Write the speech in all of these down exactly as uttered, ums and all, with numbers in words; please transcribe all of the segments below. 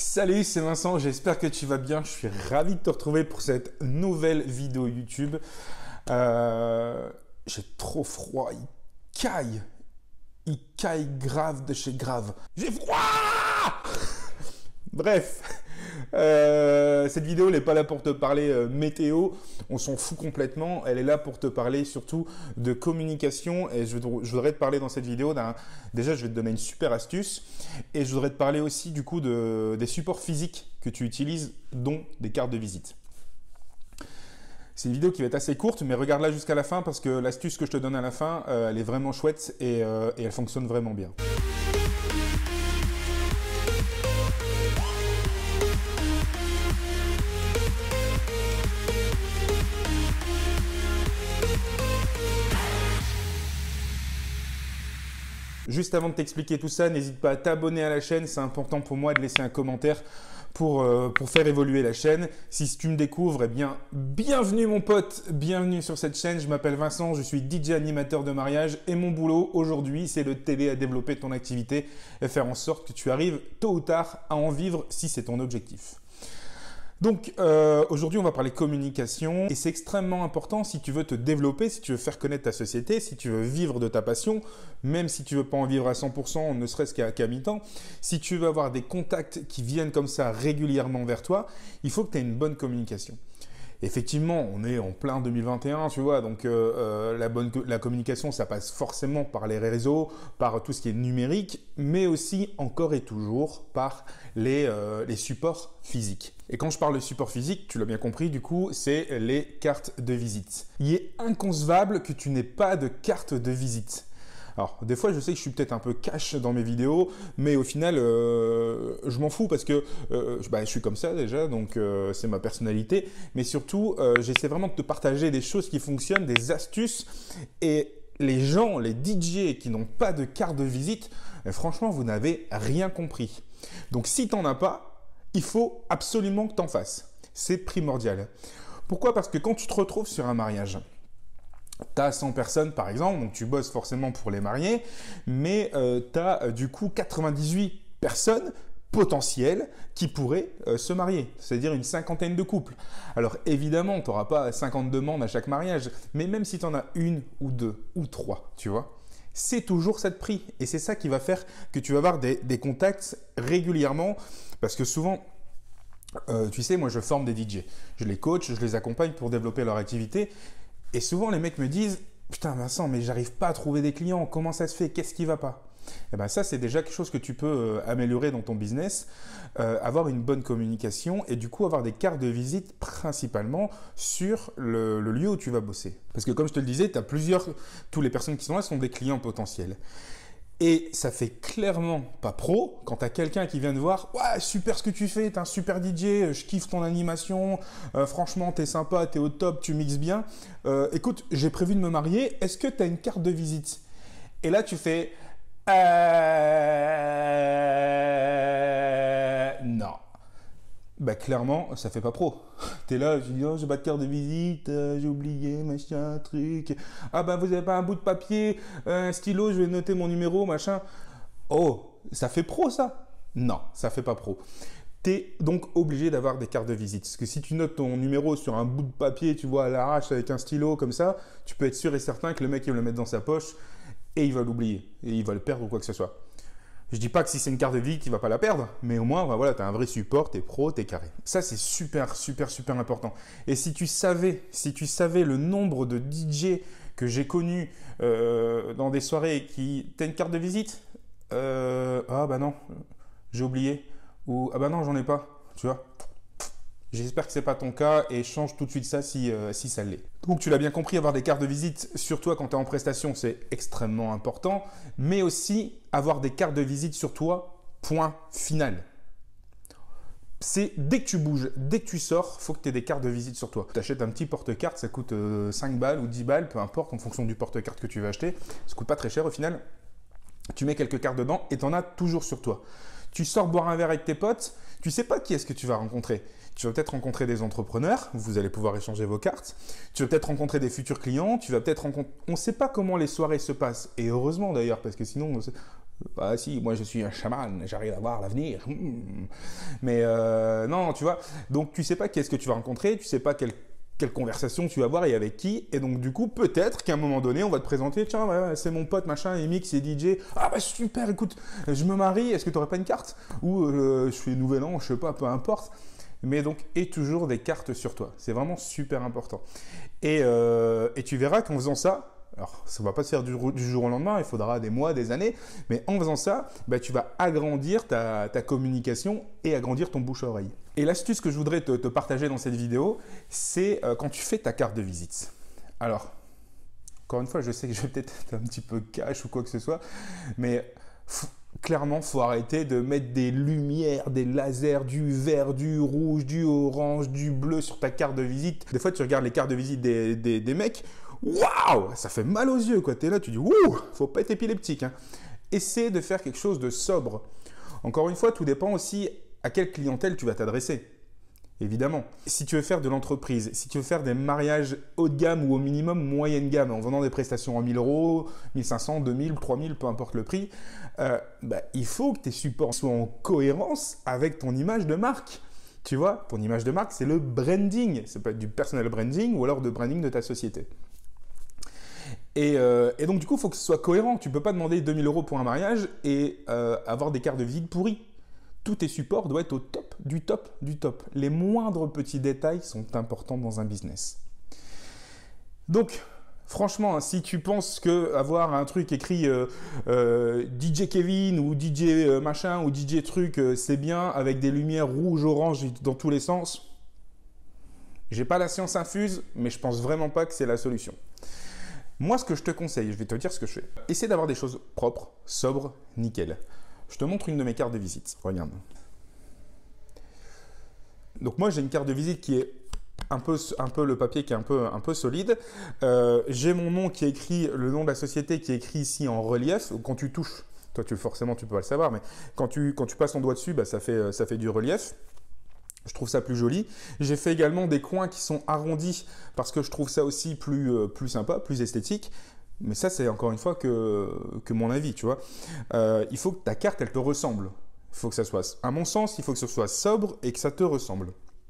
Salut, c'est Vincent, j'espère que tu vas bien. Je suis ravi de te retrouver pour cette nouvelle vidéo YouTube. Euh, j'ai trop froid, il caille. Il caille grave de chez grave. J'ai froid. Bref, euh, cette vidéo n'est pas là pour te parler euh, météo, on s'en fout complètement. Elle est là pour te parler surtout de communication et je, je voudrais te parler dans cette vidéo d'un... Déjà, je vais te donner une super astuce et je voudrais te parler aussi du coup de, des supports physiques que tu utilises, dont des cartes de visite. C'est une vidéo qui va être assez courte, mais regarde-la jusqu'à la fin parce que l'astuce que je te donne à la fin, euh, elle est vraiment chouette et, euh, et elle fonctionne vraiment bien. Juste avant de t'expliquer tout ça, n'hésite pas à t'abonner à la chaîne. C'est important pour moi de laisser un commentaire pour, euh, pour faire évoluer la chaîne. Si tu me découvres, eh bien, bienvenue mon pote, bienvenue sur cette chaîne. Je m'appelle Vincent, je suis D J animateur de mariage et mon boulot aujourd'hui, c'est de t'aider à développer ton activité et faire en sorte que tu arrives tôt ou tard à en vivre si c'est ton objectif. Donc euh, aujourd'hui on va parler communication et c'est extrêmement important si tu veux te développer, si tu veux faire connaître ta société, si tu veux vivre de ta passion, même si tu veux pas en vivre à cent pour cent, ne serait-ce qu'à qu'à mi-temps, si tu veux avoir des contacts qui viennent comme ça régulièrement vers toi, il faut que tu aies une bonne communication. Effectivement, on est en plein deux mille vingt et un, tu vois, donc euh, euh, la, bonne, la communication, ça passe forcément par les réseaux, par tout ce qui est numérique, mais aussi encore et toujours par les, euh, les supports physiques. Et quand je parle de support physique, tu l'as bien compris, du coup, c'est les cartes de visite. Il est inconcevable que tu n'aies pas de carte de visite. Alors, des fois, je sais que je suis peut-être un peu cash dans mes vidéos, mais au final, euh, je m'en fous parce que euh, bah, je suis comme ça déjà, donc euh, c'est ma personnalité. Mais surtout, euh, j'essaie vraiment de te partager des choses qui fonctionnent, des astuces. Et les gens, les D J qui n'ont pas de carte de visite, euh, franchement, vous n'avez rien compris. Donc, si tu n'en as pas, il faut absolument que tu en fasses. C'est primordial. Pourquoi? Parce que quand tu te retrouves sur un mariage, tu as cent personnes par exemple, donc tu bosses forcément pour les mariés, mais euh, tu as euh, du coup quatre-vingt-dix-huit personnes potentielles qui pourraient euh, se marier, c'est-à-dire une cinquantaine de couples. Alors évidemment, tu n'auras pas cinquante demandes à chaque mariage, mais même si tu en as une ou deux ou trois, tu vois, c'est toujours ça de prix. Et c'est ça qui va faire que tu vas avoir des, des contacts régulièrement, parce que souvent, euh, tu sais, moi je forme des D J, je les coach, je les accompagne pour développer leur activité. Et souvent, les mecs me disent « Putain Vincent, mais j'arrive pas à trouver des clients, comment ça se fait? Qu'est-ce qui va pas ?» Et bien ça, c'est déjà quelque chose que tu peux euh, améliorer dans ton business, euh, avoir une bonne communication et du coup avoir des cartes de visite principalement sur le, le lieu où tu vas bosser. Parce que comme je te le disais, tu as plusieurs, toutes les personnes qui sont là sont des clients potentiels. Et ça fait clairement pas pro quand tu as quelqu'un qui vient te voir « Ouais, super ce que tu fais, t'es un super D J, je kiffe ton animation, euh, franchement, t'es sympa, t'es au top, tu mixes bien. Euh, écoute, j'ai prévu de me marier, est-ce que tu as une carte de visite ?» Et là, tu fais euh... « Non. » Bah clairement, ça fait pas pro. T'es là, tu dis, oh, j'ai pas de carte de visite, euh, j'ai oublié, machin, truc. Ah bah vous avez pas un bout de papier, euh, un stylo, je vais noter mon numéro, machin. Oh, ça fait pro ça? Non, ça fait pas pro. T'es donc obligé d'avoir des cartes de visite. Parce que si tu notes ton numéro sur un bout de papier, tu vois, à l'arrache avec un stylo comme ça, tu peux être sûr et certain que le mec il va le mettre dans sa poche et il va l'oublier. Et il va le perdre ou quoi que ce soit. Je dis pas que si c'est une carte de visite, tu ne vas pas la perdre, mais au moins, bah voilà, tu as un vrai support, tu es pro, tu es carré. Ça, c'est super, super, super important. Et si tu savais, si tu savais le nombre de D J que j'ai connus euh, dans des soirées qui... T'as une carte de visite euh, Ah bah non, j'ai oublié. Ou ah bah non, j'en ai pas, tu vois. J'espère que ce n'est pas ton cas et change tout de suite ça si, euh, si ça l'est. Donc tu l'as bien compris, avoir des cartes de visite sur toi quand tu es en prestation, c'est extrêmement important. Mais aussi avoir des cartes de visite sur toi, point final. C'est dès que tu bouges, dès que tu sors, il faut que tu aies des cartes de visite sur toi. Tu achètes un petit porte-carte, ça coûte euh, cinq balles ou dix balles, peu importe en fonction du porte-carte que tu vas acheter. Ça coûte pas très cher au final. Tu mets quelques cartes dedans et tu en as toujours sur toi. Tu sors boire un verre avec tes potes, tu ne sais pas qui est-ce que tu vas rencontrer. Tu vas peut-être rencontrer des entrepreneurs, vous allez pouvoir échanger vos cartes. Tu vas peut-être rencontrer des futurs clients, tu vas peut-être rencontrer... On ne sait pas comment les soirées se passent. Et heureusement d'ailleurs, parce que sinon, Bah si, moi je suis un chaman, j'arrive à voir l'avenir. Hmm. Mais euh, non, tu vois, donc tu sais pas qu'est-ce que tu vas rencontrer, tu sais pas quelle, quelle conversation tu vas avoir et avec qui, et donc du coup, peut-être qu'à un moment donné, on va te présenter, tiens, ouais, c'est mon pote, machin, il mixe, c'est D J, ah bah super, écoute, je me marie, est-ce que tu aurais pas une carte? Ou euh, je fais nouvel an, je sais pas, peu importe. Mais donc, aie toujours des cartes sur toi, c'est vraiment super important. Et, euh, et tu verras qu'en faisant ça, alors, ça ne va pas se faire du, du jour au lendemain, il faudra des mois, des années, mais en faisant ça, bah, tu vas agrandir ta, ta communication et agrandir ton bouche-oreille. Et l'astuce que je voudrais te, te partager dans cette vidéo, c'est euh, quand tu fais ta carte de visite. Alors, encore une fois, je sais que je vais peut-être être un petit peu cash ou quoi que ce soit, mais clairement, il faut arrêter de mettre des lumières, des lasers, du vert, du rouge, du orange, du bleu sur ta carte de visite. Des fois, tu regardes les cartes de visite des, des, des mecs, waouh, ça fait mal aux yeux, quoi. T'es là, tu dis, ouh, faut pas être épileptique. Hein. Essaie de faire quelque chose de sobre. Encore une fois, tout dépend aussi à quelle clientèle tu vas t'adresser. Évidemment. Si tu veux faire de l'entreprise, si tu veux faire des mariages haut de gamme ou au minimum moyenne gamme, en vendant des prestations en mille euros, mille cinq cents, deux mille, trois mille, peu importe le prix, euh, bah, il faut que tes supports soient en cohérence avec ton image de marque. Tu vois, ton image de marque, c'est le branding. Ça peut être du personal branding ou alors de branding de ta société. Et, euh, et donc, du coup, il faut que ce soit cohérent. Tu ne peux pas demander deux mille euros pour un mariage et euh, avoir des cartes de visite pourries. Tous tes supports doivent être au top, du top, du top. Les moindres petits détails sont importants dans un business. Donc, franchement, hein, si tu penses que avoir un truc écrit euh, euh, D J Kevin ou D J euh, machin ou D J truc, euh, c'est bien avec des lumières rouges, oranges dans tous les sens, j'ai pas la science infuse, mais je pense vraiment pas que c'est la solution. Moi, ce que je te conseille, je vais te dire ce que je fais. Essaie d'avoir des choses propres, sobres, nickel. Je te montre une de mes cartes de visite. Regarde. Donc moi, j'ai une carte de visite qui est un peu, un peu le papier qui est un peu, un peu solide. Euh, j'ai mon nom qui est écrit, le nom de la société qui est écrit ici en relief. Quand tu touches, toi, tu, forcément, tu peux pas le savoir, mais quand tu, quand tu passes ton doigt dessus, bah, ça fait, ça fait du relief. Je trouve ça plus joli. J'ai fait également des coins qui sont arrondis parce que je trouve ça aussi plus, euh, plus sympa, plus esthétique. Mais ça, c'est encore une fois que, que mon avis, tu vois. Euh, il faut que ta carte, elle te ressemble. Il faut que ça soit, à mon sens, il faut que ce soit sobre et que ça te ressemble.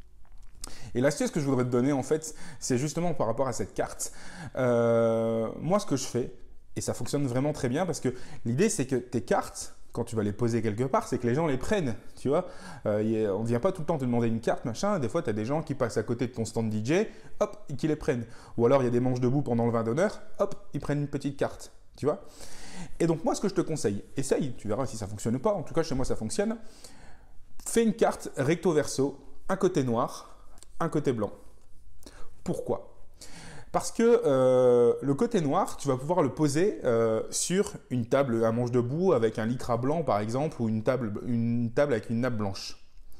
Et l'astuce que je voudrais te donner, en fait, c'est justement par rapport à cette carte. Euh, moi, ce que je fais, et ça fonctionne vraiment très bien parce que l'idée, c'est que tes cartes, quand tu vas les poser quelque part, c'est que les gens les prennent, tu vois. Euh, on ne vient pas tout le temps te demander une carte, machin. Des fois, tu as des gens qui passent à côté de ton stand D J, hop, et qui les prennent. Ou alors, il y a des manches debout pendant le vin d'honneur, hop, ils prennent une petite carte, tu vois. Et donc, moi, ce que je te conseille, essaye, tu verras si ça fonctionne ou pas. En tout cas, chez moi, ça fonctionne. Fais une carte recto verso, un côté noir, un côté blanc. Pourquoi ? Parce que euh, le côté noir, tu vas pouvoir le poser euh, sur une table à manche debout avec un lycra blanc par exemple ou une table, une table avec une nappe blanche.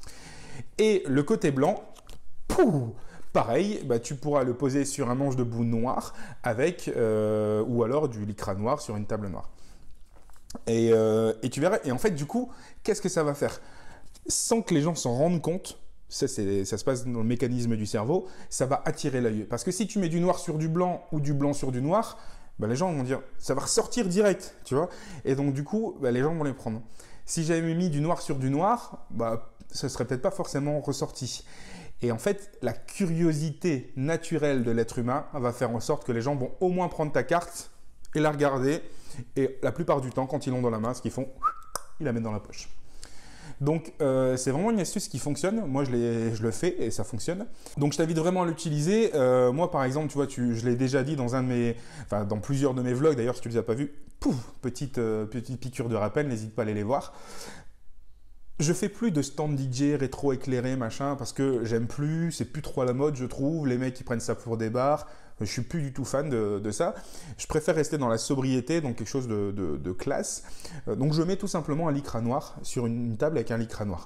Et le côté blanc, pouf, pareil, bah, tu pourras le poser sur un manche debout noir avec euh, ou alors du lycra noir sur une table noire. Et, euh, et tu verras, et en fait du coup, qu'est-ce que ça va faire? Sans que les gens s'en rendent compte, Ça, ça se passe dans le mécanisme du cerveau, ça va attirer l'œil. Parce que si tu mets du noir sur du blanc ou du blanc sur du noir, bah, les gens vont dire, ça va ressortir direct, tu vois. Et donc du coup, bah, les gens vont les prendre. Si j'avais mis du noir sur du noir, bah, ça ne serait peut-être pas forcément ressorti. Et en fait, la curiosité naturelle de l'être humain va faire en sorte que les gens vont au moins prendre ta carte et la regarder. Et la plupart du temps, quand ils l'ont dans la main, ce qu'ils font, ils la mettent dans la poche. Donc, euh, c'est vraiment une astuce qui fonctionne. Moi, je, je le fais et ça fonctionne. Donc, je t'invite vraiment à l'utiliser. Euh, moi, par exemple, tu vois, tu, je l'ai déjà dit dans un de mes, enfin, dans plusieurs de mes vlogs. D'ailleurs, si tu ne les as pas vus, pouf, petite, euh, petite piqûre de rappel. N'hésite pas à aller les voir. Je fais plus de stand D J rétro éclairé, machin, parce que j'aime plus. C'est plus trop à la mode, je trouve. Les mecs, ils prennent ça pour des bars. Je suis plus du tout fan de, de ça. Je préfère rester dans la sobriété, donc quelque chose de, de, de classe. Euh, donc je mets tout simplement un lycra noir sur une, une table avec un lycra noir.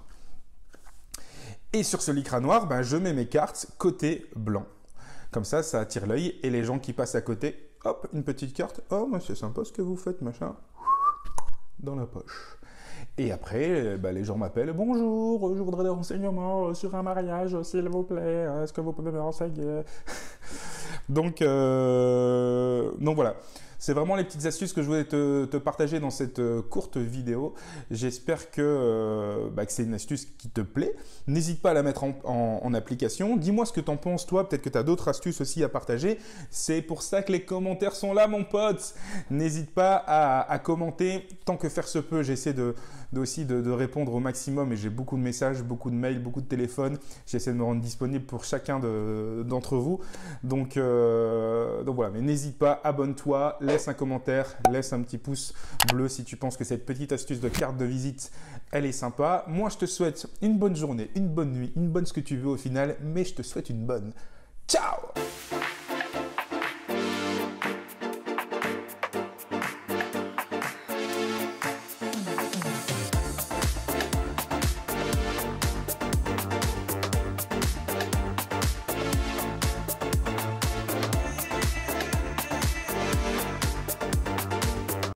Et sur ce lycra noir, ben, je mets mes cartes côté blanc. Comme ça, ça attire l'œil et les gens qui passent à côté, hop, une petite carte. Oh, c'est sympa ce que vous faites, machin. Dans la poche. Et après, bah, les gens m'appellent. Bonjour, je voudrais des renseignements sur un mariage, s'il vous plaît. Est-ce que vous pouvez me renseigner? donc, euh... donc voilà. c'est vraiment les petites astuces que je voulais te, te partager dans cette euh, courte vidéo. J'espère que, euh, bah, que c'est une astuce qui te plaît. N'hésite pas à la mettre en, en, en application. Dis-moi ce que tu en penses, toi. Peut-être que tu as d'autres astuces aussi à partager. C'est pour ça que les commentaires sont là, mon pote. N'hésite pas à, à commenter tant que faire se peut. J'essaie de, de aussi de, de répondre au maximum et j'ai beaucoup de messages, beaucoup de mails, beaucoup de téléphones. J'essaie de me rendre disponible pour chacun de, d'entre vous. Donc, euh, donc voilà, mais n'hésite pas, abonne-toi, laisse un commentaire, laisse un petit pouce bleu si tu penses que cette petite astuce de carte de visite, elle est sympa. Moi, je te souhaite une bonne journée, une bonne nuit, une bonne ce que tu veux au final, mais je te souhaite une bonne. Ciao!